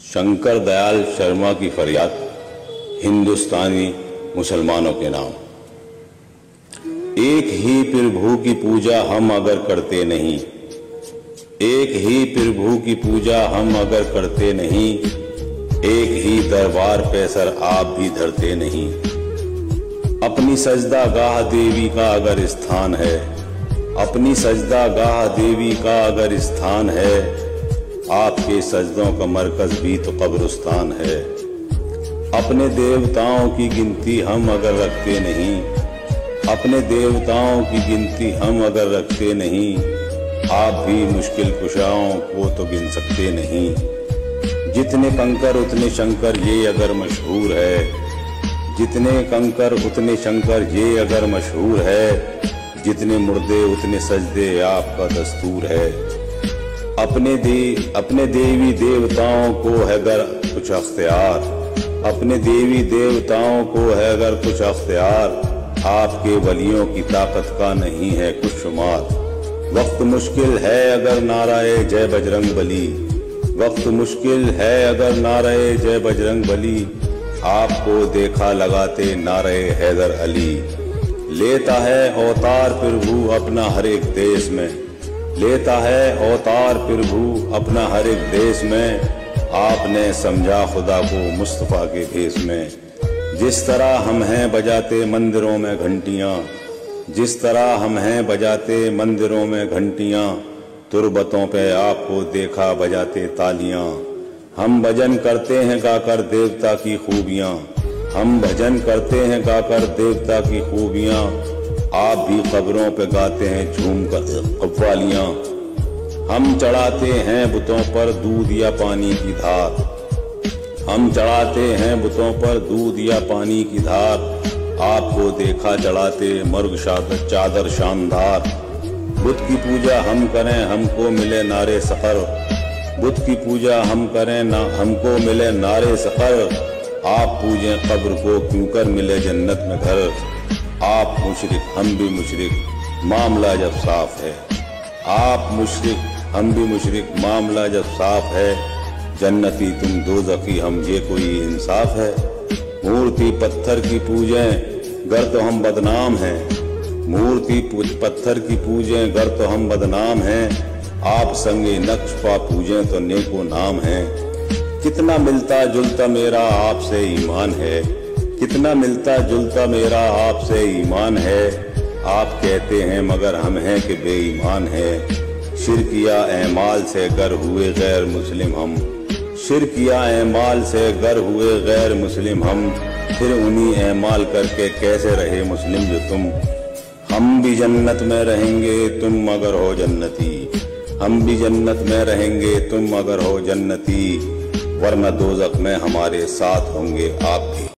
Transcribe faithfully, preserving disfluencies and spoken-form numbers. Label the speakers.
Speaker 1: शंकर दयाल शर्मा की फरियाद हिंदुस्तानी मुसलमानों के नाम। एक ही प्रभु की पूजा हम अगर करते नहीं, एक ही प्रभु की पूजा हम अगर करते नहीं, एक ही दरबार पे सर आप भी धरते नहीं। अपनी सजदा गाह देवी का अगर स्थान है, अपनी सजदा गाह देवी का अगर स्थान है, आपके सजदों का मरकज भी तो कब्रिस्तान है। अपने देवताओं की गिनती हम अगर रखते नहीं, अपने देवताओं की गिनती हम अगर रखते नहीं, आप भी मुश्किल कुशाओं को तो गिन सकते नहीं। जितने कंकर उतने शंकर ये अगर मशहूर है, जितने कंकर उतने शंकर ये अगर मशहूर है, जितने मुर्दे उतने सजदे आपका दस्तूर है। अपने दे अपने देवी देवताओं को है अगर कुछ अख्तियार, अपने देवी देवताओं को है अगर कुछ अख्तियार, आपके वलियों की ताकत का नहीं है कुछ शुमार। वक्त मुश्किल है अगर नाराए जय बजरंग बली, वक्त मुश्किल है अगर नाराए जय बजरंग बली, आपको देखा लगाते नारे हैदर अली। लेता है अवतार प्रभु अपना हर एक देश में, लेता है अवतार प्रभु अपना हर एक देश में, आपने समझा खुदा को मुस्तफा के भेष में। जिस तरह हम हैं बजाते मंदिरों में घंटियां, जिस तरह हम हैं बजाते मंदिरों में घंटियां, तुरबतों पे आपको देखा बजाते तालियां। हम भजन करते हैं गाकर देवता की खूबियां, हम भजन करते हैं गाकर देवता की खूबियां, आप भी कब्रों पे गाते हैं झूम कर कव्वालियां। हम चढ़ाते हैं बुतों पर दूध या पानी की धार, हम चढ़ाते हैं बुतों पर दूध या पानी की धार, आपको देखा चढ़ाते मर्ग चादर शानदार। बुत की पूजा हम करें हमको मिले नारे सफर, बुत की पूजा हम करें ना हमको मिले नारे सफर, आप पूजें कब्र को क्यों कर मिले जन्नत में घर। आप मुशरिक हम भी मुशरिक मामला जब साफ है, आप मुशरिक हम भी मुशरिक मामला जब साफ है, जन्नती तुम दोज़खी हम ये कोई इंसाफ है। मूर्ति पत्थर की पूजें गर तो हम बदनाम हैं, मूर्ति पत्थर की पूजें गर तो हम बदनाम हैं, आप संगे नक्श पा पूजें तो नेको नाम है। कितना मिलता जुलता मेरा आपसे ईमान है, कितना मिलता जुलता मेरा आपसे ईमान है, आप कहते हैं मगर हम हैं कि बेईमान है। शिरकिया एमाल से गर हुए गैर मुस्लिम हम, शिरकिया एमाल से गर हुए गैर मुस्लिम हम, फिर उन्हीं एमाल करके कैसे रहे मुस्लिम जो तुम। हम भी जन्नत में रहेंगे तुम अगर हो जन्नती, हम भी जन्नत में रहेंगे तुम अगर हो जन्नती, वरना दोज़ख में हमारे साथ होंगे आप भी।